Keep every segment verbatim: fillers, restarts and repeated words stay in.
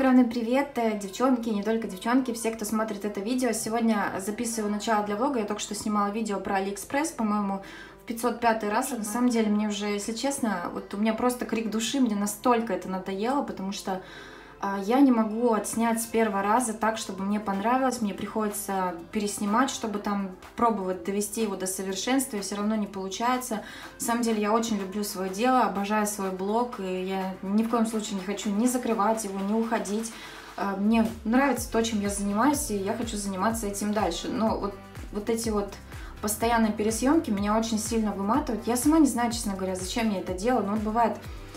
огромный привет, девчонки, не только девчонки, все, кто смотрит это видео. Сегодня записываю начало для влога. Я только что снимала видео про Алиэкспресс, по-моему, в пятьсот пятый раз. На самом деле, мне уже, если честно, вот у меня просто крик души, мне настолько это надоело, потому что я не могу отснять с первого раза так, чтобы мне понравилось. Мне приходится переснимать, чтобы там пробовать довести его до совершенства, и все равно не получается. На самом деле я очень люблю свое дело, обожаю свой блог, и я ни в коем случае не хочу ни закрывать его, ни уходить. Мне нравится то, чем я занимаюсь, и я хочу заниматься этим дальше. Но вот, вот эти вот постоянные пересъемки меня очень сильно выматывают. Я сама не знаю, честно говоря, зачем я это делаю, но вот бывает...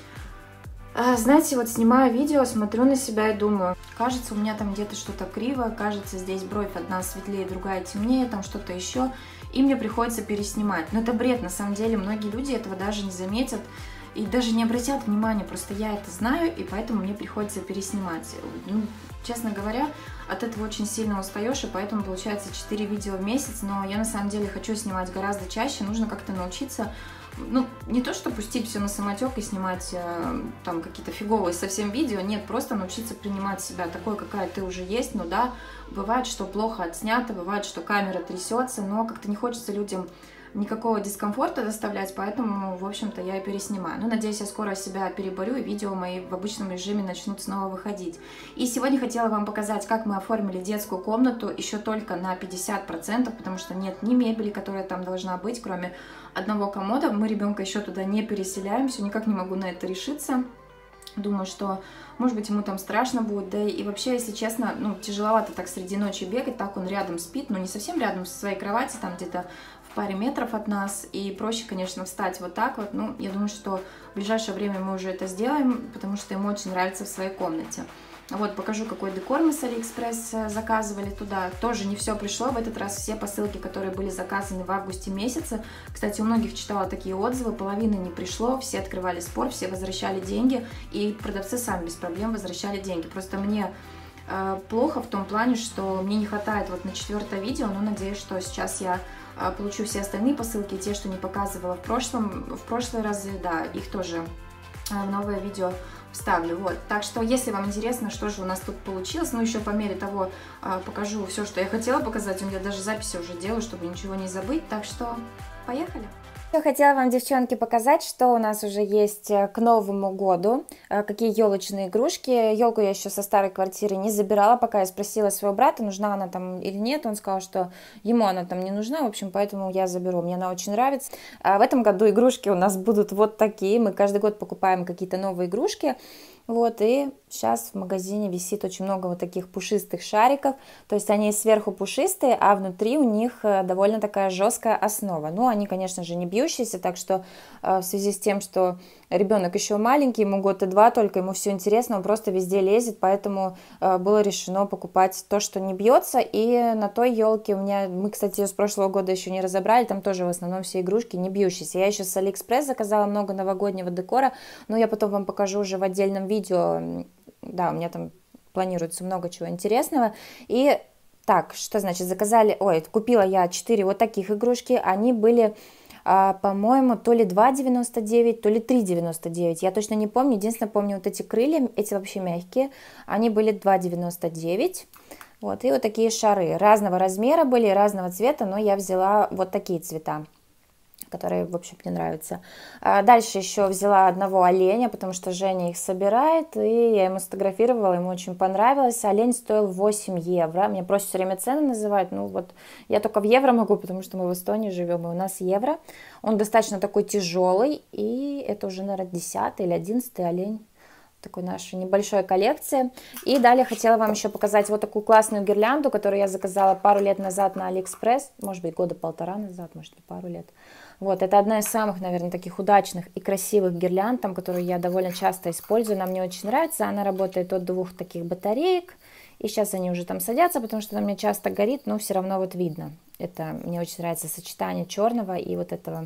Знаете, вот снимаю видео, смотрю на себя и думаю, кажется, у меня там где-то что-то криво, кажется, здесь бровь одна светлее, другая темнее, там что-то еще, и мне приходится переснимать. Но это бред, на самом деле, многие люди этого даже не заметят и даже не обратят внимания, просто я это знаю, и поэтому мне приходится переснимать. Ну, честно говоря, от этого очень сильно устаешь, и поэтому получается четыре видео в месяц, но я на самом деле хочу снимать гораздо чаще, нужно как-то научиться. Ну, не то, что пустить все на самотек и снимать э, там какие-то фиговые совсем видео, нет, просто научиться принимать себя такой, какая ты уже есть. Ну да, бывает, что плохо отснято, бывает, что камера трясется, но как-то не хочется людям никакого дискомфорта доставлять, поэтому, в общем-то, я и переснимаю. Ну, надеюсь, я скоро себя переборю, и видео мои в обычном режиме начнут снова выходить. И сегодня хотела вам показать, как мы оформили детскую комнату еще только на пятьдесят процентов, потому что нет ни мебели, которая там должна быть, кроме одного комода. Мы ребенка еще туда не переселяем, все никак не могу на это решиться. Думаю, что, может быть, ему там страшно будет, да и вообще, если честно, ну, тяжеловато так среди ночи бегать, так он рядом спит, но не совсем рядом со своей кровати, там где-то в паре метров от нас, и проще, конечно, встать вот так вот. Ну, я думаю, что в ближайшее время мы уже это сделаем, потому что ему очень нравится в своей комнате. Вот, покажу, какой декор мы с Алиэкспресс заказывали туда. Тоже не все пришло. В этот раз все посылки, которые были заказаны в августе месяце. Кстати, у многих читала такие отзывы. Половины не пришло. Все открывали спор, все возвращали деньги. И продавцы сами без проблем возвращали деньги. Просто мне э, плохо в том плане, что мне не хватает вот на четвертое видео. Но надеюсь, что сейчас я э, получу все остальные посылки. Те, что не показывала в прошлом, в прошлые разы, да, их тоже э, в новое видео вставлю. Вот, так что, если вам интересно, что же у нас тут получилось, ну, еще по мере того э, покажу все, что я хотела показать. У меня даже записи уже делаю, чтобы ничего не забыть. Так что, поехали! Я хотела вам, девчонки, показать, что у нас уже есть к Новому году, какие елочные игрушки. Елку я еще со старой квартиры не забирала, пока я спросила своего брата, нужна она там или нет. Он сказал, что ему она там не нужна, в общем, поэтому я заберу. Мне она очень нравится. А в этом году игрушки у нас будут вот такие. Мы каждый год покупаем какие-то новые игрушки. Вот, и сейчас в магазине висит очень много вот таких пушистых шариков, то есть они сверху пушистые, а внутри у них довольно такая жесткая основа. Ну, они, конечно же, не бьющиеся, так что в связи с тем, что ребенок еще маленький, ему год и два только, ему все интересно, он просто везде лезет, поэтому было решено покупать то, что не бьется. И на той елке у меня, мы, кстати, ее с прошлого года еще не разобрали, там тоже в основном все игрушки не бьющиеся. Я еще с Алиэкспресс заказала много новогоднего декора, но я потом вам покажу уже в отдельном видео. Видео, да, у меня там планируется много чего интересного. И так, что значит, заказали, ой, купила я четыре вот таких игрушки, они были, а, по-моему, то ли два девяносто девять, то ли три девяносто девять, я точно не помню, единственное помню вот эти крылья, эти вообще мягкие, они были два девяносто девять. Вот, и вот такие шары, разного размера были, разного цвета, но я взяла вот такие цвета, которые, в общем, мне нравятся. Дальше еще взяла одного оленя, потому что Женя их собирает, и я ему сфотографировала, ему очень понравилось. Олень стоил восемь евро. Меня просят все время цены называть, ну вот я только в евро могу, потому что мы в Эстонии живем, и у нас евро. Он достаточно такой тяжелый, и это уже, наверное, десятый или одиннадцатый олень такой нашей небольшой коллекции. И далее хотела вам еще показать вот такую классную гирлянду, которую я заказала пару лет назад на Алиэкспресс, может быть, года полтора назад, может, не пару лет. Вот, это одна из самых, наверное, таких удачных и красивых гирлянд, там, которую я довольно часто использую, она мне очень нравится, она работает от двух таких батареек, и сейчас они уже там садятся, потому что она мне часто горит, но все равно вот видно. Это мне очень нравится сочетание черного и вот этого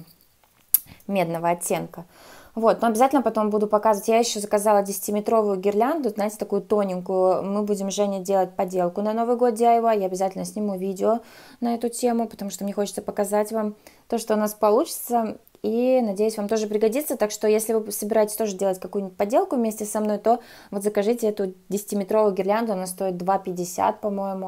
медного оттенка. Вот, но обязательно потом буду показывать. Я еще заказала десятиметровую гирлянду, знаете, такую тоненькую. Мы будем с Женей делать поделку на Новый год ди ай вай. Я обязательно сниму видео на эту тему, потому что мне хочется показать вам то, что у нас получится. и надеюсь, вам тоже пригодится. Так что, если вы собираетесь тоже делать какую-нибудь поделку вместе со мной, то вот закажите эту десятиметровую гирлянду, она стоит два пятьдесят, по-моему,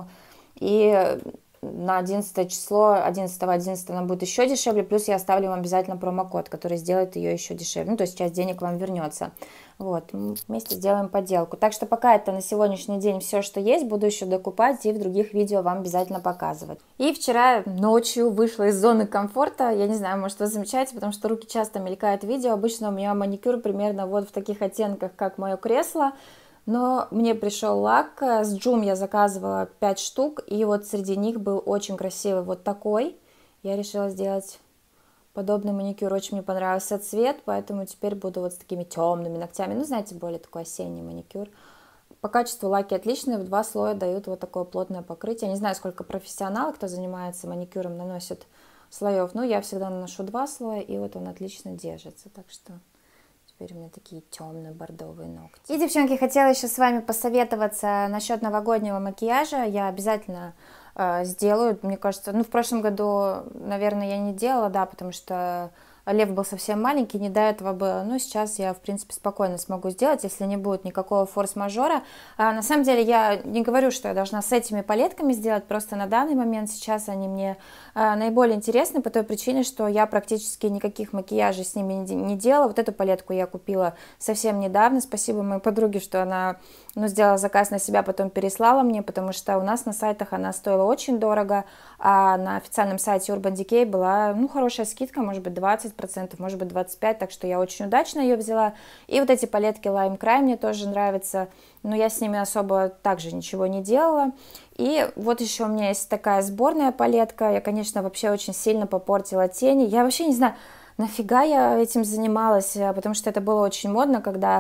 и на одиннадцатое число, одиннадцатого одиннадцатого она будет еще дешевле, плюс я оставлю вам обязательно промокод, который сделает ее еще дешевле, ну, то есть часть денег вам вернется. Вот, вместе сделаем поделку. Так что пока это на сегодняшний день все, что есть, буду еще докупать и в других видео вам обязательно показывать. И вчера ночью вышла из зоны комфорта, я не знаю, может, вы замечаете, потому что руки часто мелькают в видео, обычно у меня маникюр примерно вот в таких оттенках, как мое кресло. Но мне пришел лак, с Joom я заказывала пять штук, и вот среди них был очень красивый вот такой. Я решила сделать подобный маникюр, очень мне понравился цвет, поэтому теперь буду вот с такими темными ногтями. Ну, знаете, более такой осенний маникюр. По качеству лаки отличные, в два слоя дают вот такое плотное покрытие. Не знаю, сколько профессионалов, кто занимается маникюром, наносит слоев, но я всегда наношу два слоя, и вот он отлично держится, так что... Теперь у меня такие темные бордовые ногти. И, девчонки, хотела еще с вами посоветоваться насчет новогоднего макияжа. Я обязательно э, сделаю. Мне кажется, ну, в прошлом году, наверное, я не делала, да, потому что Лев был совсем маленький, не до этого было. Но сейчас я, в принципе, спокойно смогу сделать, если не будет никакого форс-мажора. А, на самом деле, я не говорю, что я должна с этими палетками сделать, просто на данный момент сейчас они мне а, наиболее интересны по той причине, что я практически никаких макияжей с ними не, не делала. Вот эту палетку я купила совсем недавно. Спасибо моей подруге, что она, ну, сделала заказ на себя, потом переслала мне, потому что у нас на сайтах она стоила очень дорого, а на официальном сайте Urban Decay была, ну, хорошая скидка, может быть, двадцать процентов, может быть, двадцать пять процентов, так что я очень удачно ее взяла. И вот эти палетки Lime Crime мне тоже нравятся, но я с ними особо также ничего не делала. И вот еще у меня есть такая сборная палетка, я, конечно, вообще очень сильно попортила тени, я вообще не знаю, нафига я этим занималась, потому что это было очень модно, когда...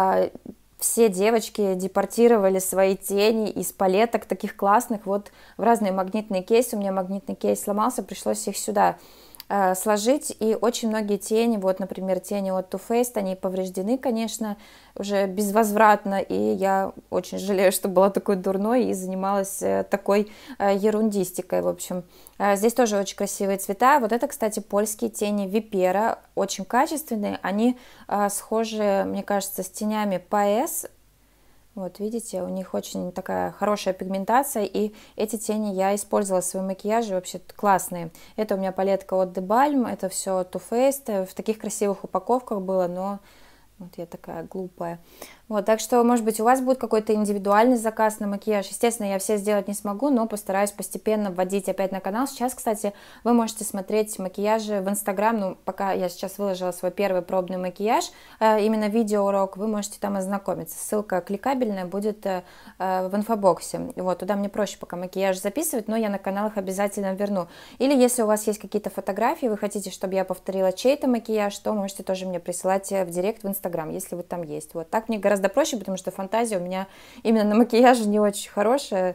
Все девочки депортировали свои тени из палеток таких классных вот в разные магнитные кейсы. У меня магнитный кейс сломался, пришлось их сюда э, сложить. И очень многие тени, вот, например, тени от Too Faced, они повреждены, конечно, уже безвозвратно. И я очень жалею, что была такой дурной и занималась э, такой э, ерундистикой, в общем. Э, здесь тоже очень красивые цвета. Вот это, кстати, польские тени Vipera, очень качественные. Они э, схожи, мне кажется, с тенями Paes. Вот, видите, у них очень такая хорошая пигментация, и эти тени я использовала в своем макияже, вообще классные. Это у меня палетка от The Balm, это все Too Faced, в таких красивых упаковках было, но вот я такая глупая. Вот, так что, может быть, у вас будет какой-то индивидуальный заказ на макияж. Естественно, я все сделать не смогу, но постараюсь постепенно вводить опять на канал. Сейчас, кстати, вы можете смотреть макияжи в Инстаграм. Ну, пока я сейчас выложила свой первый пробный макияж, именно видеоурок, вы можете там ознакомиться. Ссылка кликабельная будет в инфобоксе. Вот, туда мне проще пока макияж записывать, но я на канал их обязательно верну. Или если у вас есть какие-то фотографии, вы хотите, чтобы я повторила чей-то макияж, то можете тоже мне присылать в директ в Инстаграм, если вы там есть. Вот, так мне гораздо проще, потому что фантазия у меня именно на макияже не очень хорошая,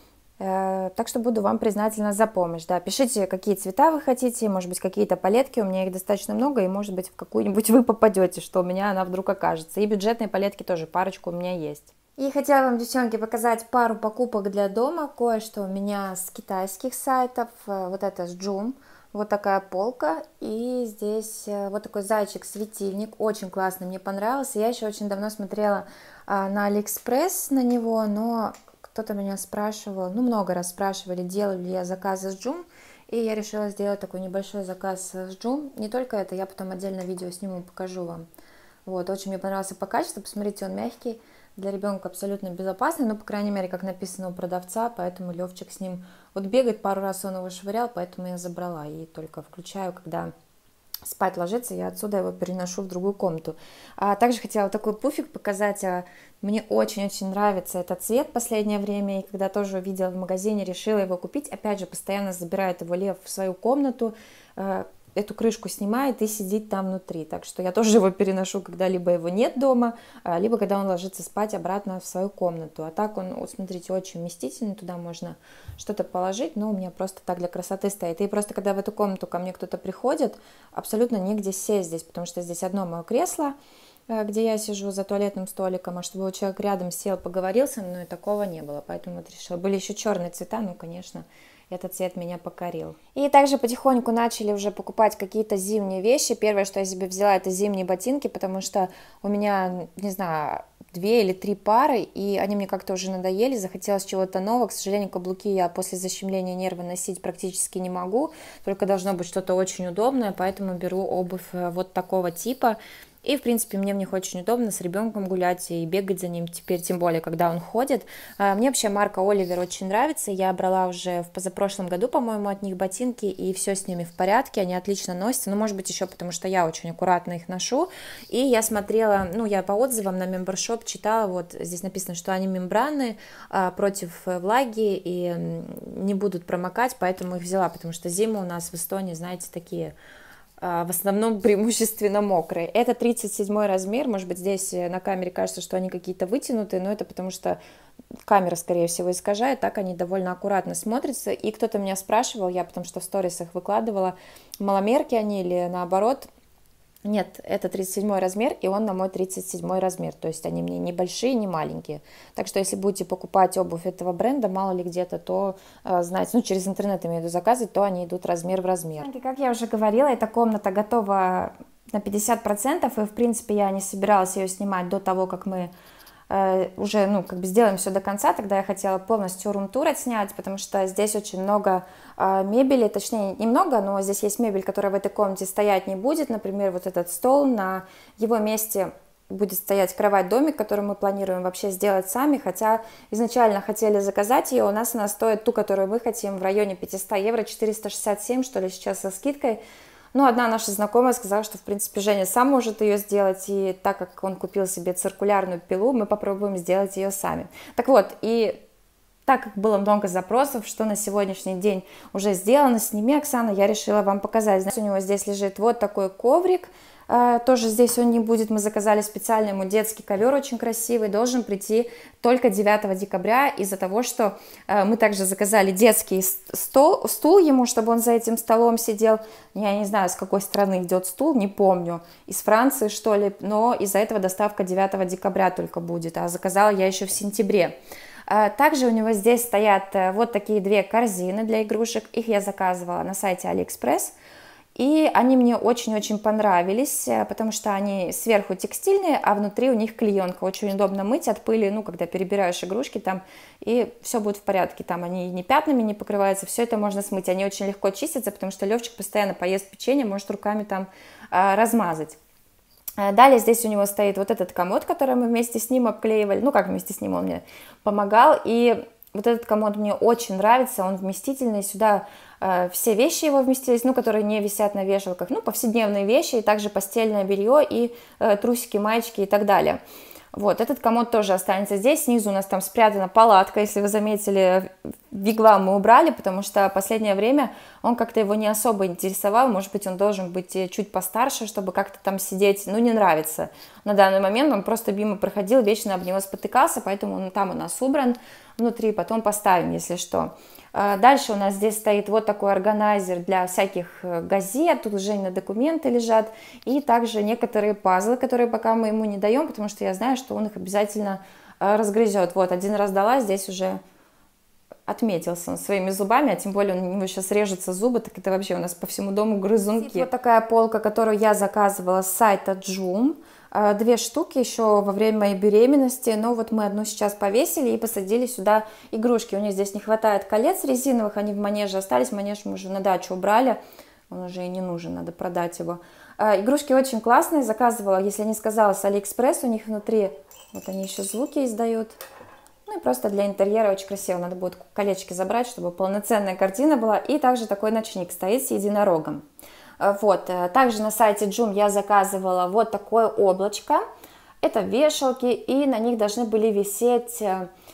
так что буду вам признательна за помощь. Да, пишите, какие цвета вы хотите, может быть, какие-то палетки, у меня их достаточно много, и, может быть, в какую-нибудь вы попадете, что у меня она вдруг окажется. И бюджетные палетки тоже, парочку у меня есть. И хотела вам, девчонки, показать пару покупок для дома, кое-что у меня с китайских сайтов, вот это с Joom. Вот такая полка, и здесь вот такой зайчик-светильник, очень классный, мне понравился. Я еще очень давно смотрела а, на Алиэкспресс на него, но кто-то меня спрашивал, ну много раз спрашивали, делаю ли я заказы с Joom, и я решила сделать такой небольшой заказ с Joom. Не только это, я потом отдельно видео сниму, покажу вам. Вот, очень мне понравился по качеству, посмотрите, он мягкий. Для ребенка абсолютно безопасный, ну, по крайней мере, как написано у продавца, поэтому Левчик с ним вот бегает, пару раз он его швырял, поэтому я забрала и только включаю, когда спать ложится, я отсюда его переношу в другую комнату. А также хотела вот такой пуфик показать, мне очень-очень нравится этот цвет в последнее время, и когда тоже увидела в магазине, решила его купить, опять же, постоянно забирает его Лев в свою комнату, эту крышку снимает и сидит там внутри. Так что я тоже его переношу, когда либо его нет дома, либо когда он ложится спать обратно в свою комнату. А так он, вот смотрите, очень вместительный, туда можно что-то положить, но у меня просто так для красоты стоит. И просто когда в эту комнату ко мне кто-то приходит, абсолютно негде сесть здесь, потому что здесь одно мое кресло, где я сижу за туалетным столиком, а чтобы человек рядом сел, поговорил со мной, такого не было. Поэтому вот решила. Были еще черные цвета, ну, конечно, этот цвет меня покорил. И также потихоньку начали уже покупать какие-то зимние вещи. Первое, что я себе взяла, это зимние ботинки, потому что у меня, не знаю, две или три пары, и они мне как-то уже надоели, захотелось чего-то нового. К сожалению, каблуки я после защемления нерва носить практически не могу, только должно быть что-то очень удобное, поэтому беру обувь вот такого типа. И, в принципе, мне в них очень удобно с ребенком гулять и бегать за ним, теперь тем более, когда он ходит. Мне вообще марка Оливер очень нравится, я брала уже в позапрошлом году, по-моему, от них ботинки, и все с ними в порядке, они отлично носятся, ну, может быть, еще потому что я очень аккуратно их ношу, и я смотрела, ну, я по отзывам на Membershop читала, вот здесь написано, что они мембранные, против влаги и не будут промокать, поэтому их взяла, потому что зимы у нас в Эстонии, знаете, такие... в основном преимущественно мокрые. Это тридцать седьмой размер, может быть, здесь на камере кажется, что они какие-то вытянутые, но это потому что камера, скорее всего, искажает, так они довольно аккуратно смотрятся. И кто-то меня спрашивал, я потому что в сторисах выкладывала, маломерки они или наоборот. Нет, это тридцать седьмой размер, и он на мой тридцать седьмой размер, то есть они мне не большие, не маленькие. Так что если будете покупать обувь этого бренда, мало ли где-то, то э, знаете, ну через интернет имею в виду заказывать, то они идут размер в размер. И как я уже говорила, эта комната готова на пятьдесят процентов, и в принципе я не собиралась ее снимать до того, как мы э, уже, ну, как бы сделаем все до конца. Тогда я хотела полностью рум-тур отснять, потому что здесь очень много э, мебели, точнее немного, но здесь есть мебель, которая в этой комнате стоять не будет. Например, вот этот стол, на его месте будет стоять кровать-домик, которую мы планируем вообще сделать сами, хотя изначально хотели заказать ее, у нас она стоит, ту, которую мы хотим, в районе пятьсот евро, четыреста шестьдесят семь, что ли, сейчас со скидкой. Но одна наша знакомая сказала, что, в принципе, Женя сам может ее сделать, и так как он купил себе циркулярную пилу, мы попробуем сделать ее сами. Так вот, и так как было много запросов, что на сегодняшний день уже сделано, сними, Оксана, я решила вам показать. Знаете, у него здесь лежит вот такой коврик, тоже здесь он не будет, мы заказали специально ему детский ковер очень красивый, должен прийти только девятого декабря, из-за того, что мы также заказали детский стол, стул ему, чтобы он за этим столом сидел. Я не знаю, с какой страны идет стул, не помню, из Франции, что ли, но из-за этого доставка девятого декабря только будет, а заказала я еще в сентябре. Также у него здесь стоят вот такие две корзины для игрушек, их я заказывала на сайте AliExpress. И они мне очень-очень понравились, потому что они сверху текстильные, а внутри у них клеенка. Очень удобно мыть от пыли, ну, когда перебираешь игрушки там, и все будет в порядке. Там они ни пятнами не покрываются, все это можно смыть. Они очень легко чистятся, потому что Левчик постоянно поест печенье, может руками там а, размазать. Далее здесь у него стоит вот этот комод, который мы вместе с ним обклеивали. Ну, как вместе с ним, он мне помогал. И вот этот комод мне очень нравится, он вместительный, сюда э, все вещи его вместились, ну, которые не висят на вешалках, ну, повседневные вещи, и также постельное белье, и э, трусики, маечки и так далее. Вот, этот комод тоже останется здесь, снизу у нас там спрятана палатка, если вы заметили, виглам мы убрали, потому что в последнее время он как-то его не особо интересовал, может быть, он должен быть чуть постарше, чтобы как-то там сидеть, ну, не нравится. На данный момент он просто мимо проходил, вечно об него спотыкался, поэтому он там у нас убран внутри, потом поставим, если что. Дальше у нас здесь стоит вот такой органайзер для всяких газет, тут уже на документы лежат, и также некоторые пазлы, которые пока мы ему не даем, потому что я знаю, что он их обязательно разгрызет. Вот, один раз дала, здесь уже отметился он своими зубами, а тем более у него сейчас режутся зубы, так это вообще у нас по всему дому грызунки. Вот такая полка, которую я заказывала с сайта Joom. Две штуки еще во время моей беременности, но вот мы одну сейчас повесили и посадили сюда игрушки. У них здесь не хватает колец резиновых, они в манеже остались, манеж мы уже на дачу убрали, он уже и не нужен, надо продать его. Игрушки очень классные, заказывала, если не сказала, с AliExpress, у них внутри, вот они еще звуки издают. Ну и просто для интерьера очень красиво, надо будет колечки забрать, чтобы полноценная картина была. И также такой ночник стоит с единорогом. Вот, также на сайте Joom я заказывала вот такое облачко. Это вешалки, и на них должны были висеть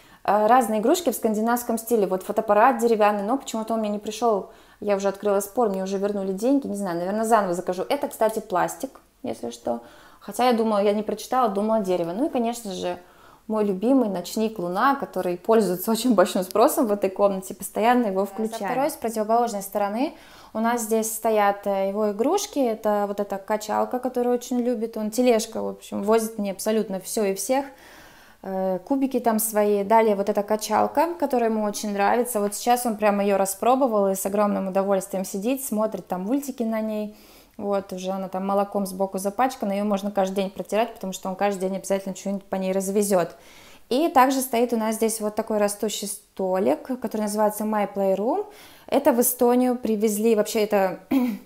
разные игрушки в скандинавском стиле. Вот фотоаппарат деревянный, но почему-то он мне не пришел. Я уже открыла спор, мне уже вернули деньги, не знаю, наверное, заново закажу. Это, кстати, пластик, если что. Хотя я думала, я не прочитала, думала дерево. Ну и, конечно же, мой любимый ночник Луна, который пользуется очень большим спросом в этой комнате, постоянно его включаю. Со второй, с противоположной стороны, у нас здесь стоят его игрушки, это вот эта качалка, которую очень любит он, тележка, в общем, возит мне абсолютно все и всех. кубики там свои. Далее вот эта качалка, которая ему очень нравится. Вот сейчас он прямо ее распробовал и с огромным удовольствием сидит, смотрит там мультики на ней. Вот, уже она там молоком сбоку запачкана, ее можно каждый день протирать, потому что он каждый день обязательно что-нибудь по ней развезет. И также стоит у нас здесь вот такой растущий столик, который называется My Playroom. Это в Эстонию привезли, вообще это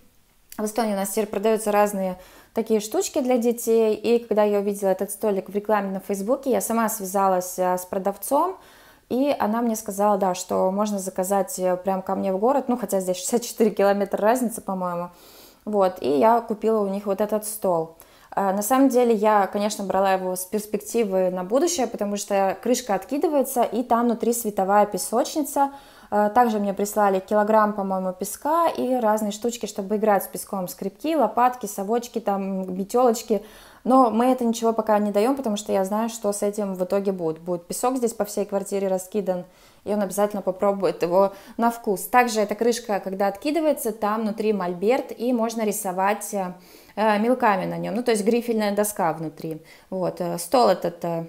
в Эстонии у нас теперь продаются разные такие штучки для детей. И когда я увидела этот столик в рекламе на Фейсбуке, я сама связалась с продавцом, и она мне сказала, да, что можно заказать прямо ко мне в город, ну, хотя здесь шестьдесят четыре километра разница, по-моему. Вот, и я купила у них вот этот стол. На самом деле я, конечно, брала его с перспективы на будущее, потому что крышка откидывается, и там внутри световая песочница. Также мне прислали килограмм, по-моему, песка и разные штучки, чтобы играть с песком. Скребки, лопатки, совочки, там, метелочки. Но мы это ничего пока не даем, потому что я знаю, что с этим в итоге будет. Будет песок здесь по всей квартире раскидан, и он обязательно попробует его на вкус. Также эта крышка, когда откидывается, там внутри мольберт, и можно рисовать э, мелками на нем, ну, то есть грифельная доска внутри. Вот, стол этот э,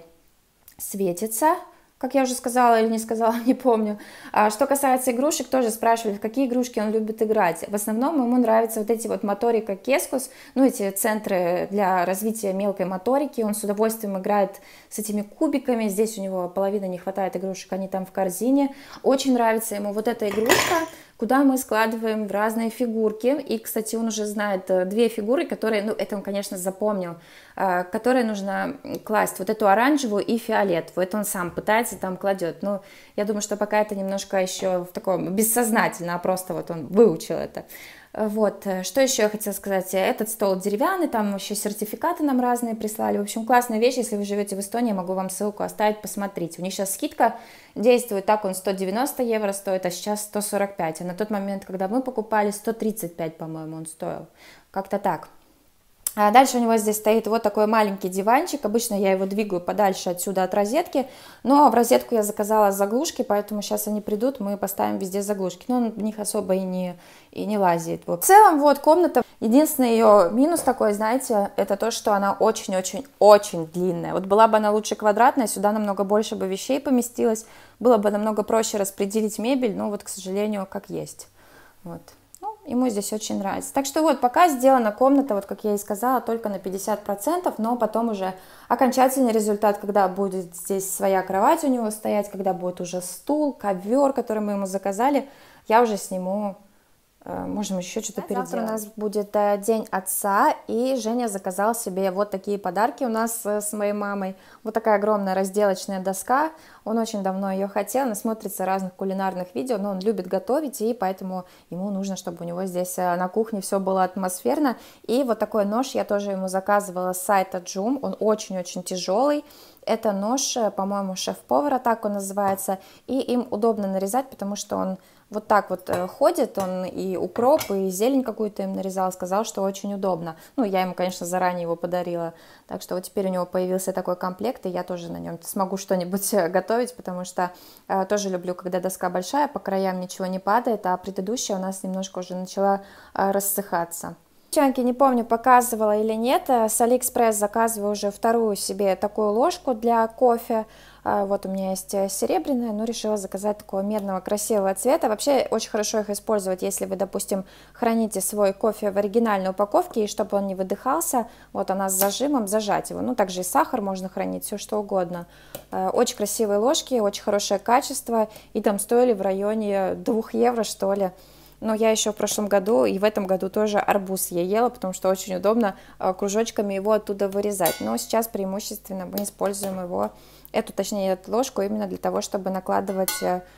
светится, как я уже сказала или не сказала, не помню. А что касается игрушек, тоже спрашивали, в какие игрушки он любит играть. В основном ему нравятся вот эти вот моторика Кескус, ну, эти центры для развития мелкой моторики. Он с удовольствием играет с этими кубиками. Здесь у него половины не хватает игрушек, они там в корзине. Очень нравится ему вот эта игрушка, куда мы складываем разные фигурки. И, кстати, он уже знает две фигуры, которые, ну, это он, конечно, запомнил, которые нужно класть. Вот эту оранжевую и фиолетовую. Это он сам пытается там кладет. Ну, я думаю, что пока это немножко еще в таком бессознательно, а просто вот он выучил это. Вот, что еще я хотела сказать, этот стол деревянный, там еще сертификаты нам разные прислали, в общем, классная вещь, если вы живете в Эстонии, я могу вам ссылку оставить, посмотрите, у них сейчас скидка действует, так он сто девяносто евро стоит, а сейчас сто сорок пять, а на тот момент, когда мы покупали, сто тридцать пять, по-моему, он стоил, как-то так. А дальше у него здесь стоит вот такой маленький диванчик, обычно я его двигаю подальше отсюда от розетки, но в розетку я заказала заглушки, поэтому сейчас они придут, мы поставим везде заглушки, но он в них особо и не, и не лазит. Вот. В целом вот комната, единственный ее минус такой, знаете, это то, что она очень-очень-очень длинная. Вот была бы она лучше квадратная, сюда намного больше бы вещей поместилось, было бы намного проще распределить мебель, но вот, к сожалению, как есть. Вот. Ему здесь очень нравится. Так что вот пока сделана комната, вот как я и сказала, только на пятьдесят процентов, но потом уже окончательный результат, когда будет здесь своя кровать у него стоять, когда будет уже стул, ковер, который мы ему заказали, я уже сниму, можем еще что-то переделать. Завтра у нас будет День отца, и Женя заказал себе вот такие подарки у нас с моей мамой. Вот такая огромная разделочная доска, он очень давно ее хотел, она смотрится разных кулинарных видео, но он любит готовить, и поэтому ему нужно, чтобы у него здесь на кухне все было атмосферно. И вот такой нож я тоже ему заказывала с сайта Joom, он очень-очень тяжелый. Это нож, по-моему, шеф-повара, так он называется, и им удобно нарезать, потому что он вот так вот ходит, он и укроп, и зелень какую-то им нарезал, сказал, что очень удобно. Ну, я ему, конечно, заранее его подарила, так что вот теперь у него появился такой комплект, и я тоже на нем смогу что-нибудь готовить, потому что э, тоже люблю, когда доска большая, по краям ничего не падает, а предыдущая у нас немножко уже начала э, рассыхаться. Девчонки, не помню, показывала или нет, с Алиэкспресс заказываю уже вторую себе такую ложку для кофе. Вот у меня есть серебряная, но решила заказать такого медного красивого цвета. Вообще очень хорошо их использовать, если вы, допустим, храните свой кофе в оригинальной упаковке, и чтобы он не выдыхался, вот она с зажимом, зажать его. Ну, также и сахар можно хранить, все что угодно. Очень красивые ложки, очень хорошее качество, и там стоили в районе двух евро, что ли. Но я еще в прошлом году и в этом году тоже арбуз я ела, потому что очень удобно кружочками его оттуда вырезать. Но сейчас преимущественно мы используем его, эту, точнее, эту ложку именно для того, чтобы накладывать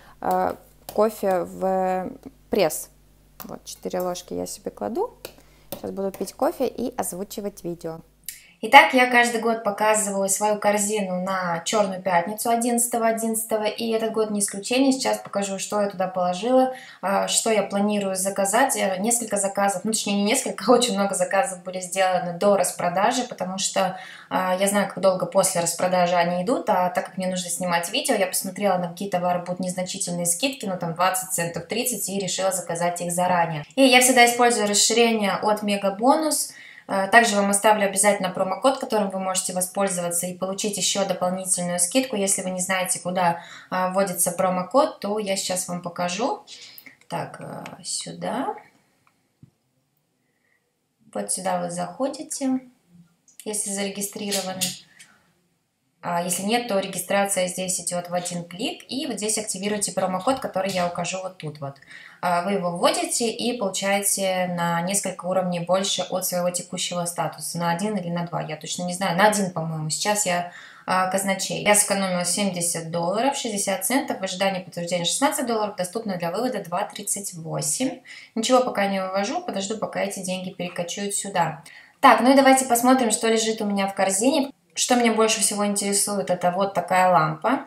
кофе в пресс. Вот, четыре ложки я себе кладу. Сейчас буду пить кофе и озвучивать видео. Итак, я каждый год показываю свою корзину на Черную пятницу одиннадцатого одиннадцатого, и этот год не исключение. Сейчас покажу, что я туда положила, что я планирую заказать. Несколько заказов, ну точнее не несколько, а очень много заказов были сделаны до распродажи, потому что я знаю, как долго после распродажи они идут, а так как мне нужно снимать видео, я посмотрела, на какие товары будут незначительные скидки, ну там двадцать центов, тридцать, и решила заказать их заранее. И я всегда использую расширение от Мегабонус. Также вам оставлю обязательно промокод, которым вы можете воспользоваться и получить еще дополнительную скидку. Если вы не знаете, куда вводится промокод, то я сейчас вам покажу. Так, сюда. Вот сюда вы заходите, если зарегистрированы. А если нет, то регистрация здесь идет в один клик. И вот здесь активируйте промокод, который я укажу вот тут вот. Вы его вводите и получаете на несколько уровней больше от своего текущего статуса. На один или на два, я точно не знаю. На один, по-моему. Сейчас я казначей. Я сэкономила семьдесят долларов, шестьдесят центов. В ожидании подтверждения шестнадцать долларов. Доступно для вывода два тридцать восемь. Ничего пока не вывожу. Подожду, пока эти деньги перекочуют сюда. Так, ну и давайте посмотрим, что лежит у меня в корзине. Что меня больше всего интересует, это вот такая лампа.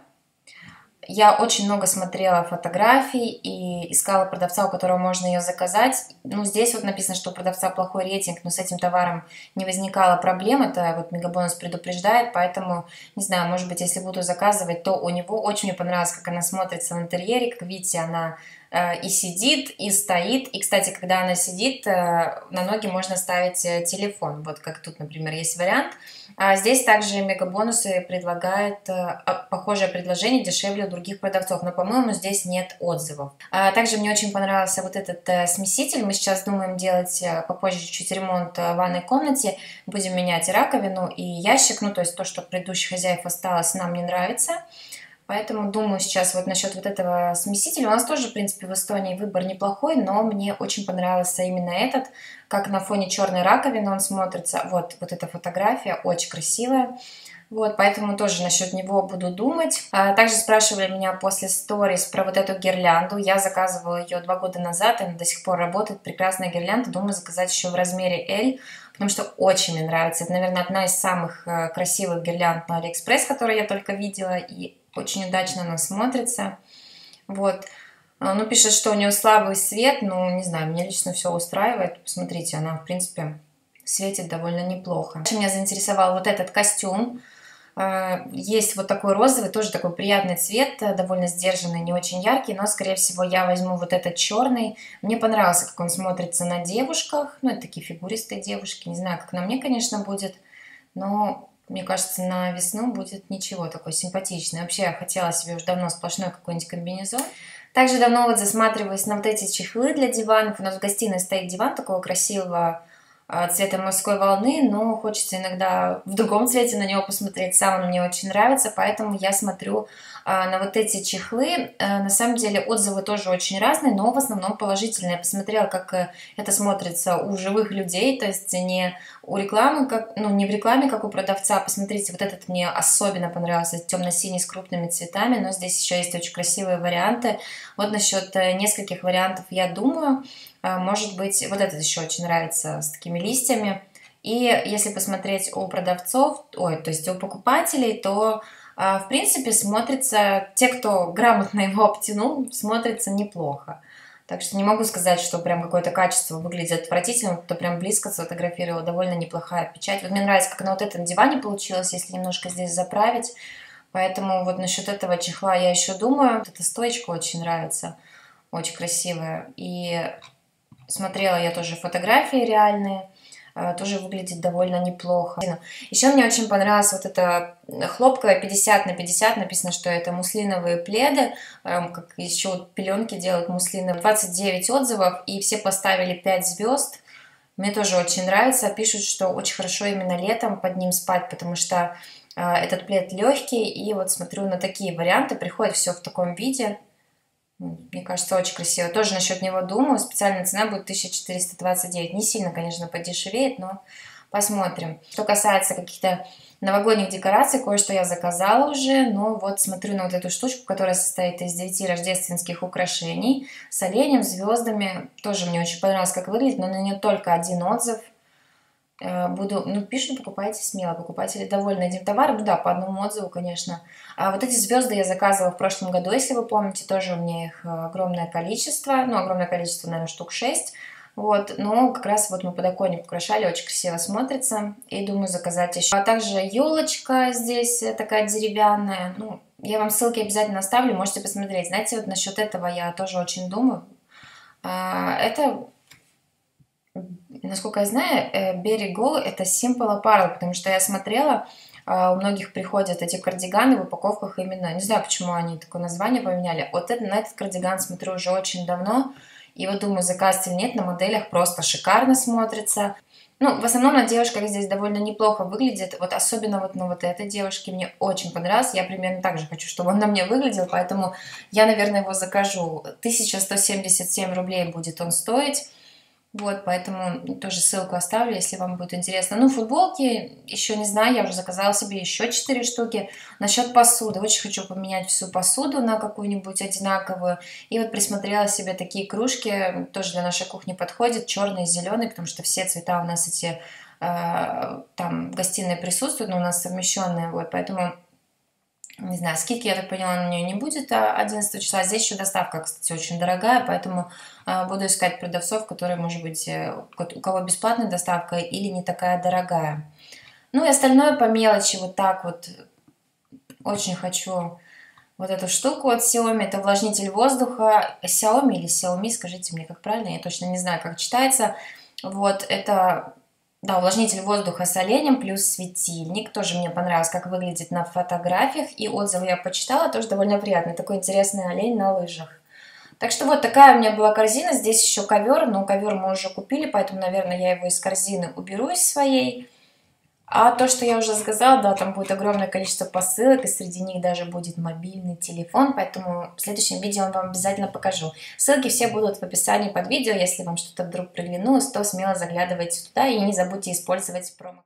Я очень много смотрела фотографий и искала продавца, у которого можно ее заказать. Ну, здесь вот написано, что у продавца плохой рейтинг, но с этим товаром не возникало проблем. Это вот Мегабонус предупреждает, поэтому, не знаю, может быть, если буду заказывать, то у него очень мне понравилось, как она смотрится в интерьере. Как видите, она э, и сидит, и стоит. И, кстати, когда она сидит, э, на ноги можно ставить телефон. Вот как тут, например, есть вариант. А здесь также Мегабонусы предлагает э, похожее предложение дешевле у других продавцов, но, по-моему, здесь нет отзывов. А также мне очень понравился вот этот э, смеситель. Мы сейчас думаем делать э, попозже чуть ремонт в ванной комнате. Будем менять раковину и ящик, ну, то есть то, что от предыдущих хозяев осталось, нам не нравится. Поэтому думаю сейчас вот насчет вот этого смесителя. У нас тоже, в принципе, в Эстонии выбор неплохой, но мне очень понравился именно этот. Как на фоне черной раковины он смотрится. Вот, вот эта фотография очень красивая. Вот, поэтому тоже насчет него буду думать. А, также спрашивали меня после сторис про вот эту гирлянду. Я заказывала ее два года назад, она до сих пор работает. Прекрасная гирлянда. Думаю заказать еще в размере эль, потому что очень мне нравится. Это, наверное, одна из самых красивых гирлянд на Алиэкспресс, которые я только видела. И очень удачно она смотрится. Вот. Ну, пишет, что у нее слабый свет. Ну, не знаю, меня лично все устраивает. Посмотрите, она, в принципе, светит довольно неплохо. Меня заинтересовал вот этот костюм. Есть вот такой розовый, тоже такой приятный цвет, довольно сдержанный, не очень яркий, но, скорее всего, я возьму вот этот черный. Мне понравился, как он смотрится на девушках. Ну, это такие фигуристые девушки. Не знаю, как на мне, конечно, будет, но... Мне кажется, на весну будет ничего, такой симпатичный. Вообще, я хотела себе уже давно сплошной какой-нибудь комбинезон. Также давно вот засматриваюсь на вот эти чехлы для диванов. У нас в гостиной стоит диван такого красивого цвета морской волны, но хочется иногда в другом цвете на него посмотреть. Сам он мне очень нравится, поэтому я смотрю на вот эти чехлы. На самом деле отзывы тоже очень разные, но в основном положительные. Я посмотрела, как это смотрится у живых людей, то есть не у рекламы, как, ну не в рекламе, как у продавца. Посмотрите, вот этот мне особенно понравился, темно-синий с крупными цветами, но здесь еще есть очень красивые варианты. Вот насчет нескольких вариантов я думаю. Может быть, вот этот еще очень нравится с такими листьями. И если посмотреть у продавцов, ой, то есть у покупателей, то в принципе смотрится, те, кто грамотно его обтянул, смотрится неплохо. Так что не могу сказать, что прям какое-то качество выглядит отвратительно, кто прям близко сфотографировал, довольно неплохая печать. Вот мне нравится, как на вот этом диване получилось, если немножко здесь заправить. Поэтому вот насчет этого чехла я еще думаю. Вот эта стоечка очень нравится, очень красивая. И смотрела я тоже фотографии реальные, тоже выглядит довольно неплохо. Еще мне очень понравилось вот это хлопковое пятьдесят на пятьдесят, написано, что это муслиновые пледы, как еще вот пеленки делают муслиновые. двадцать девять отзывов, и все поставили пять звезд. Мне тоже очень нравится, пишут, что очень хорошо именно летом под ним спать, потому что этот плед легкий, и вот смотрю на такие варианты, приходит все в таком виде. Мне кажется, очень красиво. Тоже насчет него думаю. Специальная цена будет тысяча четыреста двадцать девять. Не сильно, конечно, подешевеет, но посмотрим. Что касается каких-то новогодних декораций, кое-что я заказала уже. Но вот смотрю на вот эту штучку, которая состоит из девяти рождественских украшений с оленем, звездами. Тоже мне очень понравилось, как выглядит, но на нее только один отзыв. Буду, ну, пишут, покупайте смело, покупатели довольны этим товаром, ну да, по одному отзыву, конечно. А вот эти звезды я заказывала в прошлом году, если вы помните, тоже у меня их огромное количество, ну, огромное количество, наверное, штук шесть, вот, но как раз вот мы подоконник украшали, очень красиво смотрится, и думаю заказать еще. А также елочка здесь такая деревянная, ну, я вам ссылки обязательно оставлю, можете посмотреть. Знаете, вот насчет этого я тоже очень думаю. Это... насколько я знаю, Berry Go это Simple Apparel, потому что я смотрела, у многих приходят эти кардиганы в упаковках именно, не знаю, почему они такое название поменяли. Вот это, на этот кардиган смотрю уже очень давно, и вот думаю, заказать или нет, на моделях просто шикарно смотрится. Ну, в основном на девушках здесь довольно неплохо выглядит, вот особенно вот на вот этой девушке мне очень понравилось, я примерно так же хочу, чтобы он на мне выглядел, поэтому я, наверное, его закажу. тысяча сто семьдесят семь рублей будет он стоить, вот, поэтому тоже ссылку оставлю, если вам будет интересно. Ну, футболки, еще не знаю, я уже заказала себе еще четыре штуки. Насчет посуды, очень хочу поменять всю посуду на какую-нибудь одинаковую. И вот присмотрела себе такие кружки, тоже для нашей кухни подходят, черные и зеленые, потому что все цвета у нас эти, э, там, в гостиной присутствуют, но у нас совмещенные, вот, поэтому... Не знаю, скидки, я так поняла, на нее не будет одиннадцатого числа. Здесь еще доставка, кстати, очень дорогая, поэтому э, буду искать продавцов, которые, может быть, э, у кого бесплатная доставка или не такая дорогая. Ну и остальное по мелочи, вот так вот. Очень хочу вот эту штуку от Xiaomi. Это увлажнитель воздуха. Xiaomi или Xiaomi, скажите мне, как правильно, я точно не знаю, как читается. Вот, это... Да, увлажнитель воздуха с оленем плюс светильник. Тоже мне понравилось, как выглядит на фотографиях. И отзывы я почитала, тоже довольно приятный. Такой интересный олень на лыжах. Так что вот такая у меня была корзина. Здесь еще ковер, но ковер мы уже купили, поэтому, наверное, я его из корзины уберу из своей. А то, что я уже сказала, да, там будет огромное количество посылок, и среди них даже будет мобильный телефон, поэтому в следующем видео я вам обязательно покажу. Ссылки все будут в описании под видео, если вам что-то вдруг приглянулось, то смело заглядывайте туда и не забудьте использовать промо.